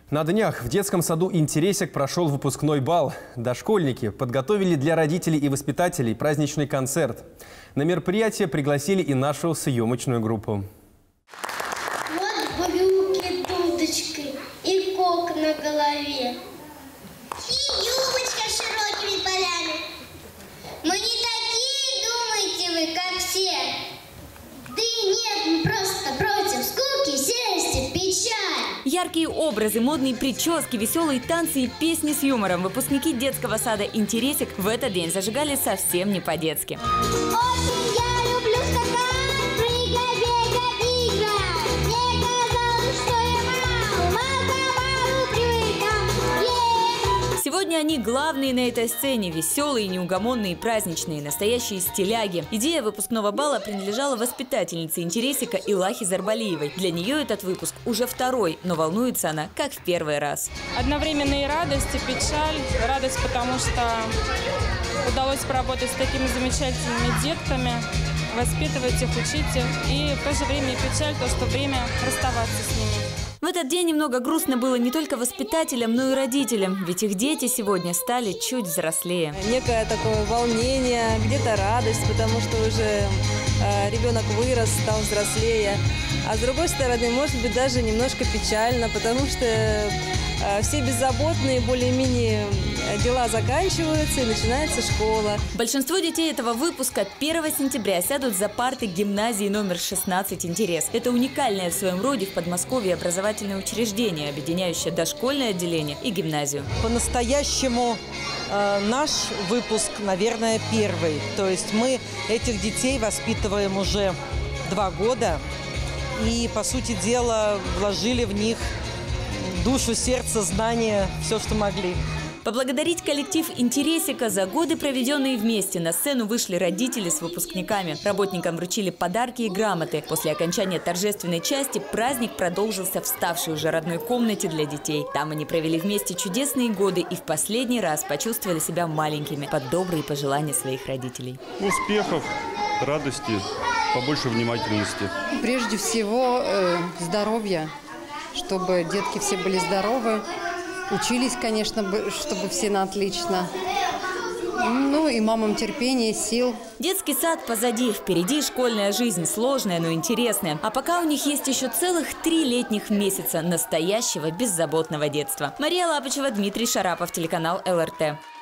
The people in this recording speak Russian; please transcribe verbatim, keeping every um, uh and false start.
На днях в детском саду «Интересик» прошел выпускной бал. Дошкольники подготовили для родителей и воспитателей праздничный концерт. На мероприятие пригласили и нашу съемочную группу. Вот брюки, дудочкой и кок на голове. И юбочка с широкими полями. Мы не такие, думаете вы, как все. Да и нет, мы просто против скуки, серости, печали. Яркие образы, модные прически, веселые танцы и песни с юмором. Выпускники детского сада «Интересик» в этот день зажигали совсем не по-детски. Очень я люблю скакать, прыгать, бегать, играть. Мне казалось, что я маму, маму привыкла. Сегодня они главные на этой сцене. Веселые, неугомонные, праздничные, настоящие стиляги. Идея выпускного бала принадлежала воспитательнице «Интересика» Илахе Зарбалиевой. Для нее этот выпуск уже второй, но волнуется она как в первый раз. Одновременно и радость, и печаль. Радость, потому что удалось поработать с такими замечательными детками, воспитывать их, учить их. И в то же время и печаль, то, что время расставаться с ними. В этот день немного грустно было не только воспитателям, но и родителям, ведь их дети сегодня стали чуть взрослее. Некое такое волнение, где-то радость, потому что уже э, ребенок вырос, стал взрослее. А с другой стороны, может быть, даже немножко печально, потому что э, все беззаботные, более-менее дела заканчиваются и начинается школа. Большинство детей этого выпуска первого сентября сядут за парты гимназии номер шестнадцать «Интерес». Это уникальное в своем роде в Подмосковье образовательное учреждение, объединяющее дошкольное отделение и гимназию. По-настоящему э, наш выпуск, наверное, первый. То есть мы этих детей воспитываем уже два года и, по сути дела, вложили в них душу, сердце, знания, все, что могли. Поблагодарить коллектив «Интересика» за годы, проведенные вместе. На сцену вышли родители с выпускниками. Работникам вручили подарки и грамоты. После окончания торжественной части праздник продолжился в ставшей уже родной комнате для детей. Там они провели вместе чудесные годы и в последний раз почувствовали себя маленькими под добрые пожелания своих родителей. Успехов, радости, побольше внимательности. Прежде всего э, здоровья, чтобы детки все были здоровы. Учились, конечно, чтобы все на отлично. Ну и мамам терпения, сил. Детский сад позади. Впереди школьная жизнь. Сложная, но интересная. А пока у них есть еще целых три летних месяца настоящего беззаботного детства. Мария Лапочева, Дмитрий Шарапов, телеканал эл эр тэ.